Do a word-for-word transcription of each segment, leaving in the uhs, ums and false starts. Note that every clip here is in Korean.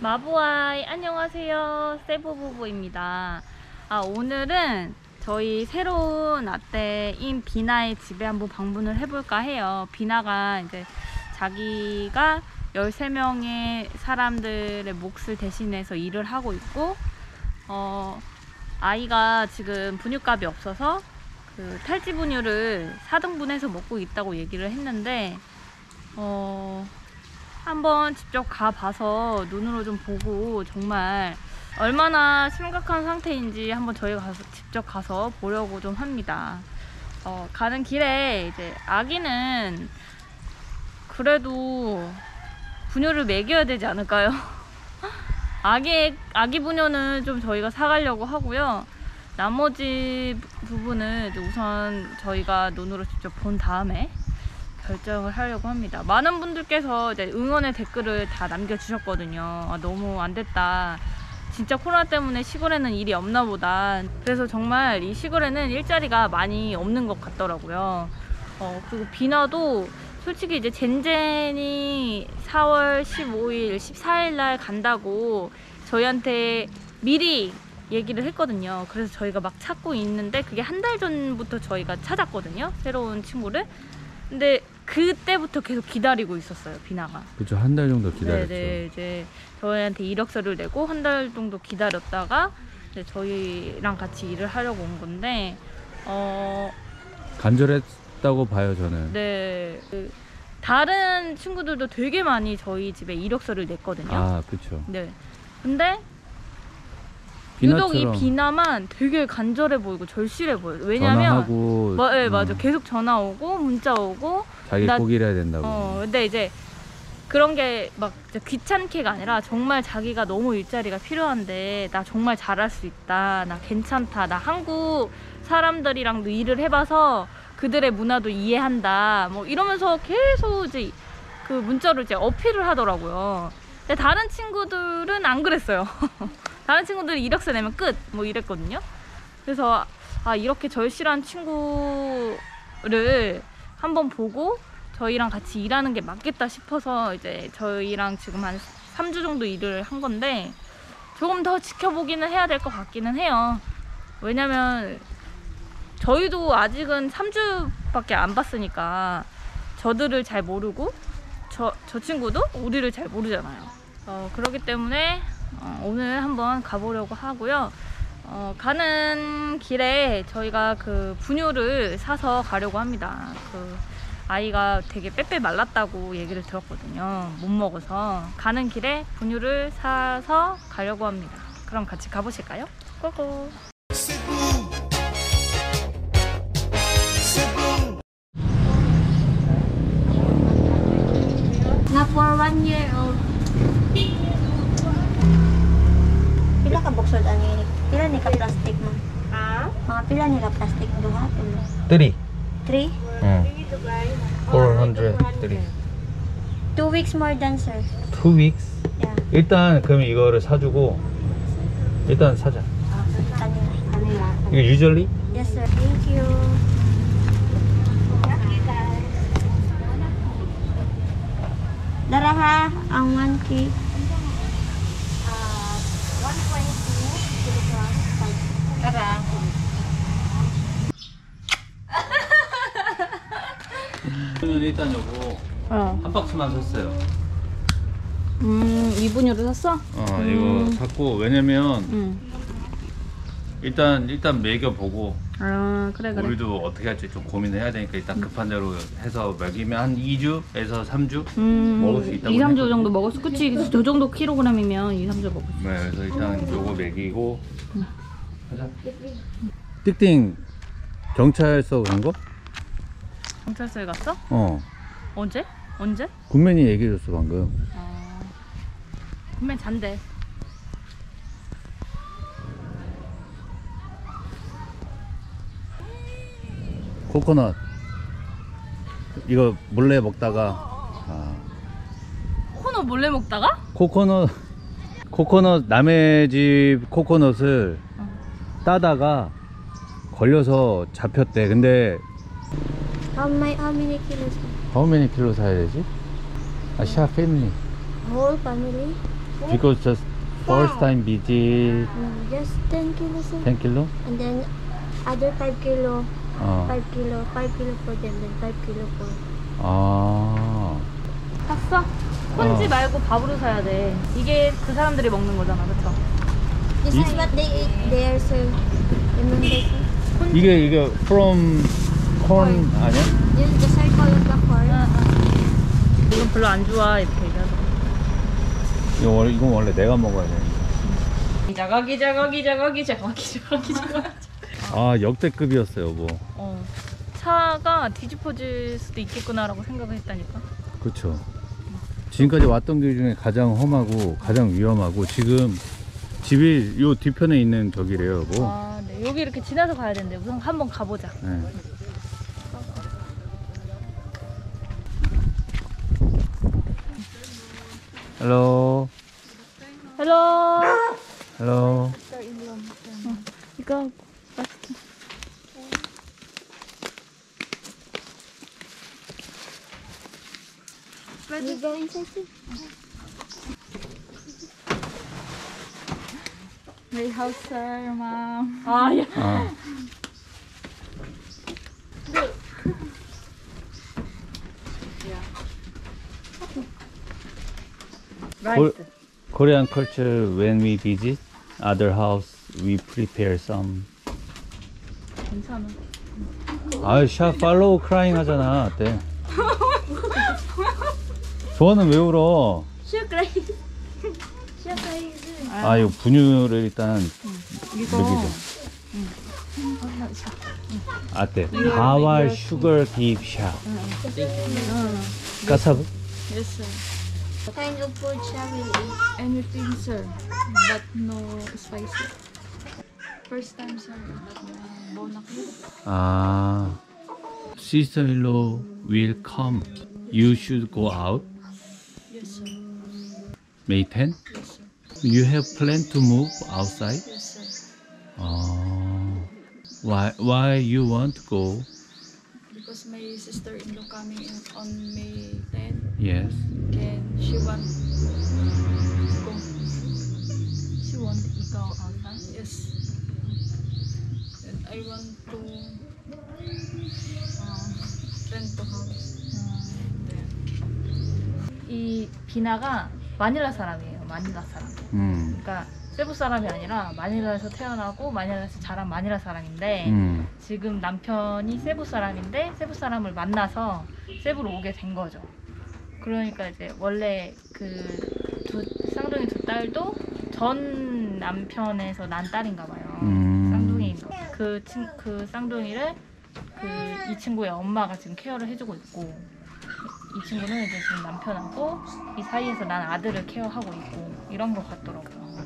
마부아이 안녕하세요, 세부부부입니다. 아, 오늘은 저희 새로운 아떼인 비나의 집에 한번 방문을 해볼까 해요. 비나가 이제 자기가 열세 명의 사람들의 몫을 대신해서 일을 하고 있고, 어, 아이가 지금 분유값이 없어서 그 탈지 분유를 사 등분해서 먹고 있다고 얘기를 했는데, 어, 한번 직접 가봐서 눈으로 좀 보고 정말 얼마나 심각한 상태인지 한번 저희가 가서 직접 가서 보려고 좀 합니다. 어, 가는 길에 이제 아기는 그래도 분유를 먹여야 되지 않을까요? 아기, 아기 분유는 좀 저희가 사가려고 하고요. 나머지 부분은 우선 저희가 눈으로 직접 본 다음에 결정을 하려고 합니다. 많은 분들께서 이제 응원의 댓글을 다 남겨주셨거든요. 아, 너무 안 됐다. 진짜 코로나 때문에 시골에는 일이 없나 보다. 그래서 정말 이 시골에는 일자리가 많이 없는 것 같더라고요. 어, 그리고 비나도 솔직히 이제 젠젠이 사월 십오일, 십사일 날 간다고 저희한테 미리 얘기를 했거든요. 그래서 저희가 막 찾고 있는데 그게 한 달 전부터 저희가 찾았거든요. 새로운 친구를. 근데 그때부터 계속 기다리고 있었어요, 비나가. 그죠, 한 달 정도 기다렸죠. 네네, 이제 저희한테 이력서를 내고 한 달 정도 기다렸다가 이제 저희랑 같이 일을 하려고 온 건데, 어 간절했다고 봐요, 저는. 네, 그 다른 친구들도 되게 많이 저희 집에 이력서를 냈거든요. 아, 그쵸. 네, 근데 비나처럼 유독 이 비나만 되게 간절해 보이고 절실해 보여요. 왜냐면 전화하고, 뭐, 네, 음, 맞아, 계속 전화 오고 문자 오고 자기 나, 꼭 일해야 된다고. 어, 근데 이제 그런 게 막 귀찮게가 아니라 정말 자기가 너무 일자리가 필요한데 나 정말 잘할 수 있다, 나 괜찮다, 나 한국 사람들이랑도 일을 해봐서 그들의 문화도 이해한다, 뭐 이러면서 계속 이제 그 문자로 이제 어필을 하더라고요. 근데 다른 친구들은 안 그랬어요. 다른 친구들은 이력서 내면 끝! 뭐 이랬거든요. 그래서 아, 이렇게 절실한 친구를 한번 보고 저희랑 같이 일하는 게 맞겠다 싶어서 이제 저희랑 지금 한 삼 주 정도 일을 한 건데 조금 더 지켜보기는 해야 될 것 같기는 해요. 왜냐면 저희도 아직은 삼 주밖에 안 봤으니까 저들을 잘 모르고 저, 저 친구도 우리를 잘 모르잖아요. 어, 그렇기 때문에 어, 오늘 한번 가보려고 하고요. 어, 가는 길에 저희가 그 분유를 사서 가려고 합니다. 그 아이가 되게 빼빼 말랐다고 얘기를 들었거든요. 못 먹어서. 가는 길에 분유를 사서 가려고 합니다. 그럼 같이 가보실까요? 고고! Nga for one year old. Pila ka boksod ang ini? Pila ni ka plastic mo? Ha? Mga pila ni ka plastic duha? three. Three? 응. four hundred three. Two weeks more than sir. two weeks? Yeah. 일단 그럼 이거를 사주고 일단 사자. Kanila. Kanila. 이거 usually? Yes sir. Thank you. Dara ha, ang one K. Uh, one point two kilograms. Dara. 저는 일단 요거 어. 한 박스만 샀어요. 음, 이 분유를 샀어? 어, 음. 이거 샀고, 왜냐면 응. 일단 일단 먹여보고 아, 그래, 그래. 우리도 어떻게 할지 좀 고민을 해야 되니까 일단 급한 대로 해서 먹이면 한 이 주에서 삼 주 음, 먹을 수 있다고 이, 삼 주 했거든요. 정도 먹을 수, 그치? 저 정도 킬로그램이면 이, 삼 주 먹을 수. 네, 그래서 일단 요거 먹이고 응. 가자. 띵띵 경찰서 간 거? 경찰서에 갔어? 어. 언제? 언제? 군맨이 얘기해줬어 방금. 어... 분명 잔대. 코코넛 이거 몰래 먹다가 아. 코코넛 몰래 먹다가? 코코넛 코코넛 남의 집 코코넛을 어. 따다가 걸려서 잡혔대. 근데 How, my, how many kilos? how many 킬로 사야 되지? 아시아 패밀리 Whole family? Because just first time visit Mm, just ten kilos, sir. ten kilo? And then other five kilo, 어. five kilo, five kilo for them, then five kilo for. 아. 샀어? 혼지 어. 말고 밥으로 사야 돼. 이게 그 사람들이 먹는 거잖아, 그쵸? This is what they eat there, sir. Remember, sir? 이게 이게 from corn 아니야? This is the circle of the corn. 응, 응. 이건 별로 안 좋아 이렇게 얘기하더라고. 이거 원래 이건 원래 내가 먹어야 돼. 기자가 기자가 기자가 기자가 기자가 기자가. 아 역대급이었어요, 뭐. 어. 차가 뒤집어질 수도 있겠구나라고 생각을 했다니까. 그렇죠. 지금까지 왔던 길 중에 가장 험하고 가장 위험하고 지금 집이 요 뒤편에 있는 저기래요, 뭐. 아, 네. 여기 이렇게 지나서 가야 되는데 우선 한번 가보자. 네. 헬로. 헬로. 헬로. 이거 You go inside, sir. My house, sir, ma'am. 아, 예. 아. Right. Korean culture when we visit other house we prepare some. 괜찮아. 아, 샤 팔로우 크라잉 하잖아. 어때? 조언은 왜 울어? Siya cry. Siya cry, sir. 아, 이거 분유를 일단 이거. 먹이죠. 아때 바왈 슈거 딥샤 까사브? Yes, sir. What kind of food shall we eat? Anything, sir, but no spicy. First time, sir. Bonaki. 아, sister-in-law will come. You should go out. Yes, sir. May tenth. Yes, sir. You have planned to move outside. Yes, sir. 아, why why you want to go? Because my sister-in-law coming in on May tenth, Yes. and she want to go. She want to go outside. Yes. And I want to uh, rent the house. Then 이 비나가 마닐라 사람이에요. 마닐라 사람. 음. 그러니까 세부 사람이 아니라 마닐라에서 태어나고 마닐라에서 자란 마닐라 사람인데 음. 지금 남편이 세부 사람인데 세부 사람을 만나서 세부로 오게 된 거죠. 그러니까 이제 원래 그 두 쌍둥이 두 딸도 전 남편에서 난 딸인가 봐요. 음. 쌍둥이인 거. 그, 친, 그 쌍둥이를 그 이 친구의 엄마가 지금 케어를 해주고 있고 이 친구는 이제 지금 남편하고 이 사이에서 난 아들을 케어하고 있고 이런 것 같더라고요.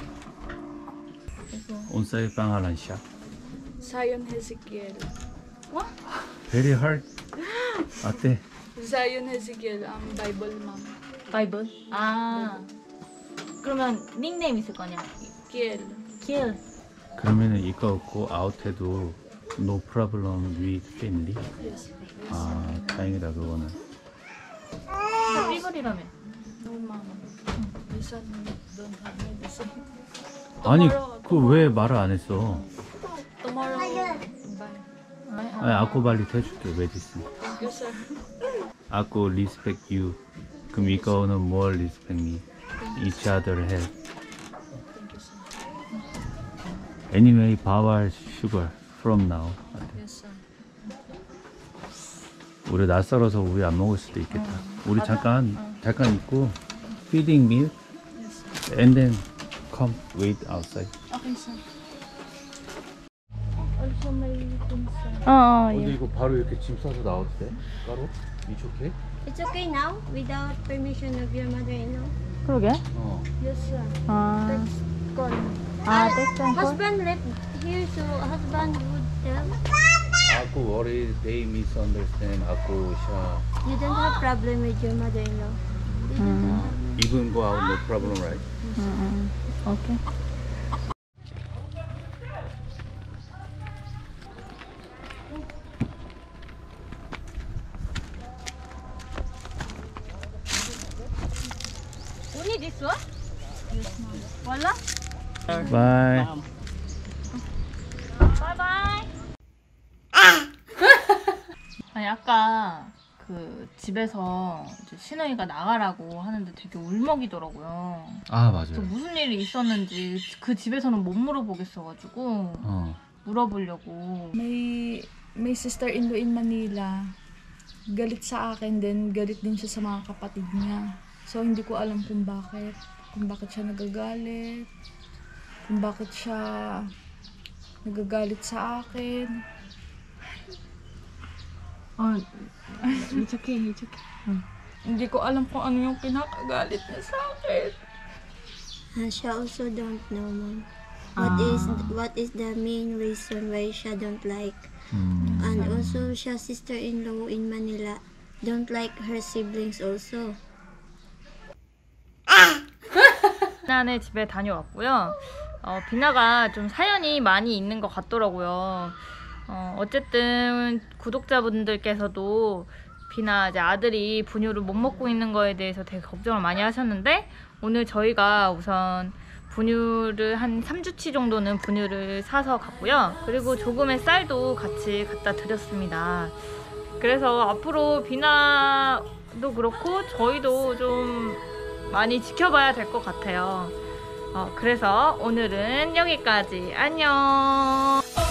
그래서 온사이 빵하란 샤. Zion Hezekiel. Very hard. 어때? Zion Hezekiel, um, Bible mom. 바이블? 아 그러면 닉네임 있을 거냐? Kiel. 킬. 그러면은 이거 go out 해도 no problem with family. Yes. 아, 다행이다 그거는. 삐글이라며. No mom. My son don't have medicine. 아니, Tomorrow, 그 왜 말을 안 했어? Tomorrow. Bye. 아니, 아코 발리 해줄게 메디슨. Yes, sir. 아코 respect you. 그럼 이거는 more respect me. Each other help. Thank you, sir. Anyway, 바왈 sugar from now. Yes, sir. 우리 낯설어서 우리 안 먹을 수도 있겠다. 우리 맞아. 잠깐 어. 잠깐 있고 feeding meal Yes, sir. and then come wait outside. Okay, sir. Also may things, sir. 어, 어 근데 예. 이거 바로 이렇게 짐 싸서 나와도 돼? 따로? It's okay? It's okay now without permission of your mother-in-law. 그러게. 어. Yes, sir. 아, Text call. 아 텍스트 Husband left here, so husband would tell. 아고 worry they misunderstand 아고 샤. You don't have problem with your mother-in-law. You don't have. Even go out no problem, right? 응, 응. 오케이. Only this one? Wala? 바이. 바이바이. 아니 아까 그 집에서 이제 신우이가 나가라고 하는데 되게 울먹이더라고요. 아 그래서 맞아요. 무슨 일이 있었는지 그 집에서는 못 물어보겠어가지고 어. 물어보려고. May, may sister-in-law in Manila. Galit sa akin din. Galit din siya sa mga kapatid niya. So, hindi ko alam kung bakit. Kung bakit siya nagagalit. Kung bakit siya nagagalit sa akin. 어, it's okay, it's okay. Hindi ko alam kung ano yung pinakagalit niya sa akin. Uh, siya also don't know, ma'am. What is what is the main reason why siya don't like? 음. And also, siya sister-in-law in Manila don't like her siblings also. 비나네 집에 다녀왔고요. 어, 비나가 좀 사연이 많이 있는 것 같더라고요. 어, 어쨌든 구독자분들께서도 비나 이제 아들이 분유를 못 먹고 있는 거에 대해서 되게 걱정을 많이 하셨는데 오늘 저희가 우선 분유를 한 삼 주치 정도는 분유를 사서 갔고요. 그리고 조금의 쌀도 같이 갖다 드렸습니다. 그래서 앞으로 비나도 그렇고 저희도 좀 많이 지켜봐야 될 것 같아요. 어, 그래서 오늘은 여기까지. 안녕.